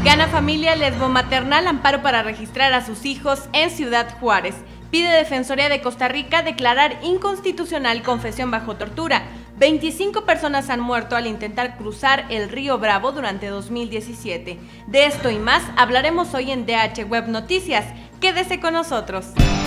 Gana familia lesbomaternal amparo para registrar a sus hijos en Ciudad Juárez. Pide Defensoría de Costa Rica declarar inconstitucional confesión bajo tortura. 25 personas han muerto al intentar cruzar el río Bravo durante 2017. De esto y más hablaremos hoy en DH Web Noticias. Quédese con nosotros.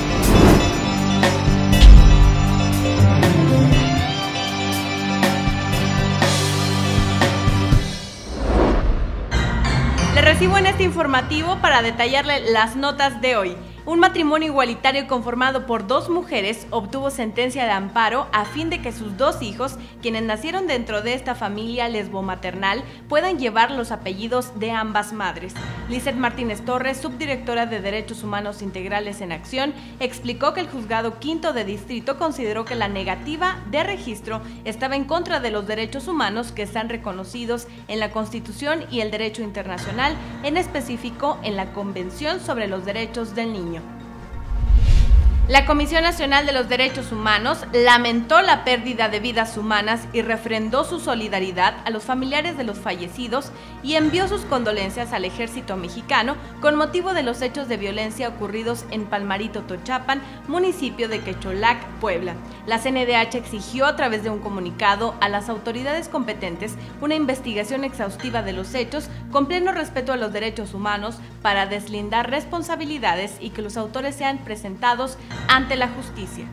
Le recibo en este informativo para detallarle las notas de hoy. Un matrimonio igualitario conformado por 2 mujeres obtuvo sentencia de amparo a fin de que sus 2 hijos, quienes nacieron dentro de esta familia lesbomaternal, puedan llevar los apellidos de ambas madres. Lizeth Martínez Torres, subdirectora de Derechos Humanos Integrales en Acción, explicó que el Juzgado Quinto de Distrito consideró que la negativa de registro estaba en contra de los derechos humanos que están reconocidos en la Constitución y el derecho internacional, en específico en la Convención sobre los Derechos del Niño. La Comisión Nacional de los Derechos Humanos lamentó la pérdida de vidas humanas y refrendó su solidaridad a los familiares de los fallecidos y envió sus condolencias al Ejército Mexicano con motivo de los hechos de violencia ocurridos en Palmarito Tochapan, municipio de Quecholac, Puebla. La CNDH exigió a través de un comunicado a las autoridades competentes una investigación exhaustiva de los hechos con pleno respeto a los derechos humanos para deslindar responsabilidades y que los autores sean presentados ante la justicia.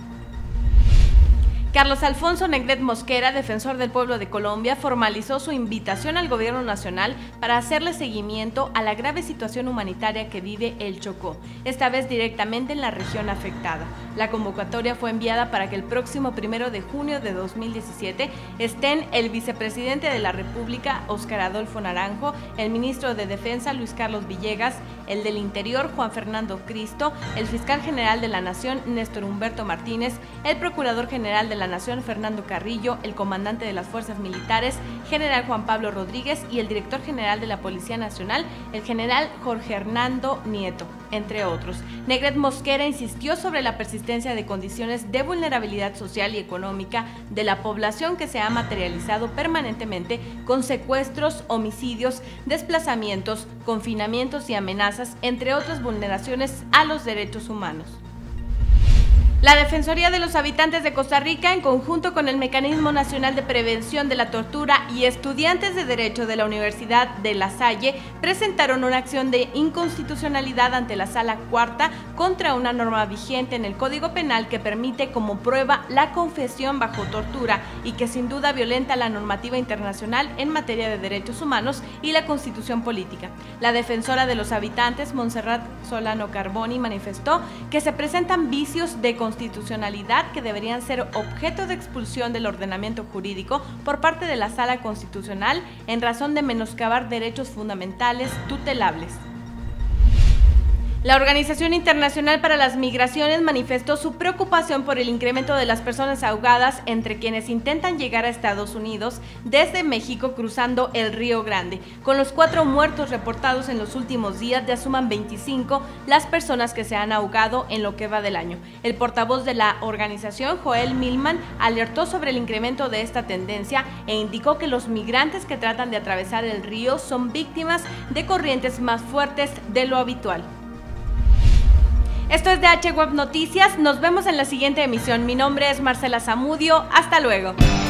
Carlos Alfonso Negret Mosquera, defensor del pueblo de Colombia, formalizó su invitación al gobierno nacional para hacerle seguimiento a la grave situación humanitaria que vive el Chocó, esta vez directamente en la región afectada. La convocatoria fue enviada para que el próximo 1 de junio de 2017 estén el vicepresidente de la República, Óscar Adolfo Naranjo, el ministro de Defensa, Luis Carlos Villegas, el del Interior, Juan Fernando Cristo, el fiscal general de la Nación, Néstor Humberto Martínez, el procurador general de la Nación, Fernando Carrillo, el comandante de las Fuerzas Militares, general Juan Pablo Rodríguez, y el director general de la Policía Nacional, el general Jorge Hernando Nieto, entre otros. Negret Mosquera insistió sobre la persistencia de condiciones de vulnerabilidad social y económica de la población que se ha materializado permanentemente con secuestros, homicidios, desplazamientos, confinamientos y amenazas, entre otras vulneraciones a los derechos humanos. La Defensoría de los Habitantes de Costa Rica, en conjunto con el Mecanismo Nacional de Prevención de la Tortura y estudiantes de Derecho de la Universidad de La Salle, presentaron una acción de inconstitucionalidad ante la Sala Cuarta contra una norma vigente en el Código Penal que permite como prueba la confesión bajo tortura y que sin duda violenta la normativa internacional en materia de derechos humanos y la Constitución política. La defensora de los habitantes, Montserrat Solano Carboni, manifestó que se presentan vicios de constitucionalidad que deberían ser objeto de expulsión del ordenamiento jurídico por parte de la Sala Constitucional en razón de menoscabar derechos fundamentales tutelables. La Organización Internacional para las Migraciones manifestó su preocupación por el incremento de las personas ahogadas entre quienes intentan llegar a Estados Unidos desde México cruzando el Río Grande. Con los 4 muertos reportados en los últimos días, ya suman 25 las personas que se han ahogado en lo que va del año. El portavoz de la organización, Joel Millman, alertó sobre el incremento de esta tendencia e indicó que los migrantes que tratan de atravesar el río son víctimas de corrientes más fuertes de lo habitual. Esto es DH Web Noticias, nos vemos en la siguiente emisión. Mi nombre es Marcela Zamudio, hasta luego.